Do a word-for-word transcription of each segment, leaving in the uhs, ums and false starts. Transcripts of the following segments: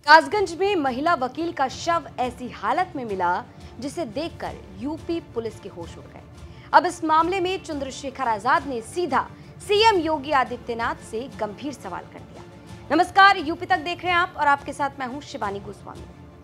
कासगंज में महिला वकील का शव ऐसी हालत में मिला जिसे देखकर यूपी पुलिस के होश उड़ गए। अब इस मामले में चंद्रशेखर आजाद ने सीधा सीएम योगी आदित्यनाथ से गंभीर सवाल कर दिया। नमस्कार, यूपी तक देख रहे हैं आप और आपके साथ मैं हूं शिवानी गोस्वामी।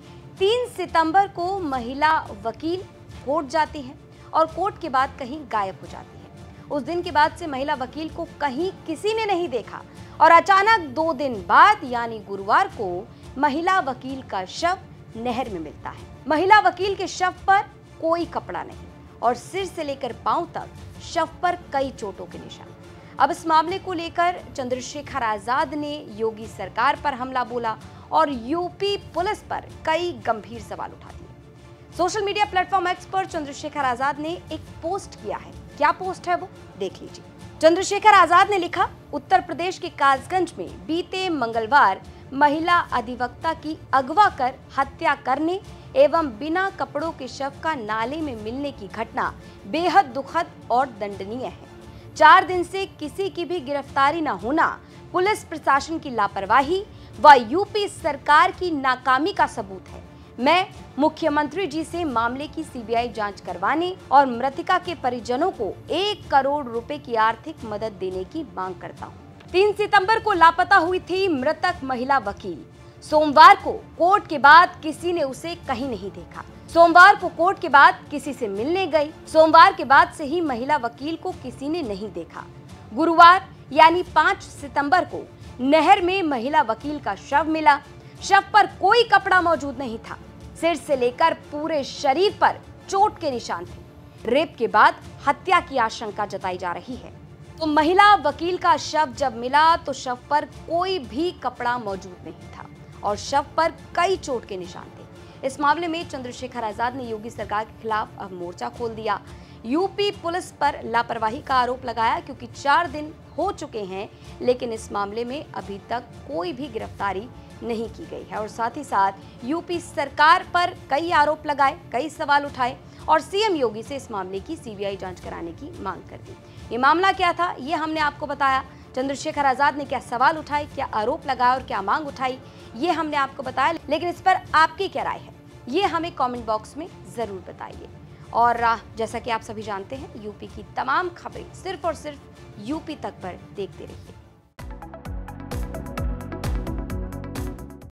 तीन सितंबर को महिला वकील कोर्ट जाती है और कोर्ट के बाद कहीं गायब हो जाती है। उस दिन के बाद से महिला वकील को कहीं किसी ने नहीं देखा और अचानक दो दिन बाद यानी गुरुवार को महिला वकील का शव नहर में मिलता है। महिला वकील के शव पर कोई कपड़ा नहीं और सिर से लेकर पांव तक शव पर कई चोटों के निशान। अब इस मामले को लेकर चंद्रशेखर आजाद ने योगी सरकार पर हमला बोला और यूपी पुलिस पर कई गंभीर सवाल उठा दिए। सोशल मीडिया प्लेटफॉर्म एक्स पर चंद्रशेखर आजाद ने एक पोस्ट किया है। क्या पोस्ट है वो देख लीजिए। चंद्रशेखर आजाद ने लिखा, उत्तर प्रदेश के कासगंज में बीते मंगलवार महिला अधिवक्ता की अगवा कर हत्या करने एवं बिना कपड़ों के शव का नाले में मिलने की घटना बेहद दुखद और दंडनीय है। चार दिन से किसी की भी गिरफ्तारी न होना पुलिस प्रशासन की लापरवाही व यूपी सरकार की नाकामी का सबूत है। मैं मुख्यमंत्री जी से मामले की सीबीआई जांच करवाने और मृतका के परिजनों को एक करोड़ रुपए की आर्थिक मदद देने की मांग करता हूं। तीन सितंबर को लापता हुई थी मृतक महिला वकील। सोमवार को कोर्ट के बाद किसी ने उसे कहीं नहीं देखा। सोमवार को कोर्ट के बाद किसी से मिलने गई। सोमवार के बाद से ही महिला वकील को किसी ने नहीं देखा। गुरुवार यानी पाँच सितंबर को नहर में महिला वकील का शव मिला। शव पर कोई कपड़ा मौजूद नहीं था। सिर से लेकर पूरे शरीर पर चोट के निशान थे। रेप के बाद हत्या की आशंका जताई जा रही है। तो महिला वकील का शव जब मिला तो शव पर कोई भी कपड़ा मौजूद नहीं था और शव पर कई चोट के निशान थे। इस मामले में चंद्रशेखर आजाद ने योगी सरकार के खिलाफ अब मोर्चा खोल दिया। यूपी पुलिस पर लापरवाही का आरोप लगाया क्योंकि चार दिन हो चुके हैं लेकिन इस मामले में अभी तक कोई भी गिरफ्तारी नहीं की गई है और साथ ही साथ यूपी सरकार पर कई आरोप लगाए, कई सवाल उठाए और सीएम योगी से इस मामले की सीबीआई जांच कराने की मांग कर दी। ये मामला क्या था ये हमने आपको बताया। चंद्रशेखर आजाद ने क्या सवाल उठाए, क्या आरोप लगाया और क्या मांग उठाई ये हमने आपको बताया। लेकिन इस पर आपकी क्या राय है ये हमें कमेंट बॉक्स में जरूर बताइए। और जैसा कि आप सभी जानते हैं यूपी की तमाम खबरें सिर्फ और सिर्फ यूपी तक पर देखते रहिए।